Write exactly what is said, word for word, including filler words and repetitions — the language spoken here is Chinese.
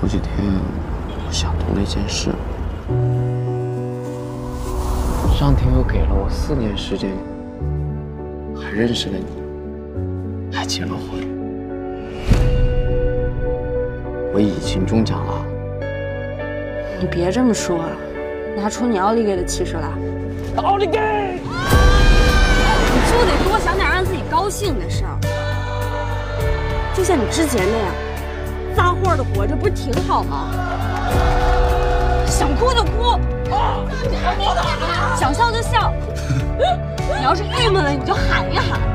头几天我想通了一件事，上天又给了我四年时间，还认识了你，还结了婚。我已经中奖了。 你别这么说，拿出你奥利给的气势来。 奥利给！ 你就得多想点让自己高兴的事儿，就像你之前那样，撒欢的活着不是挺好吗？想哭就哭，想笑就笑，你要是郁闷了，你就喊一喊。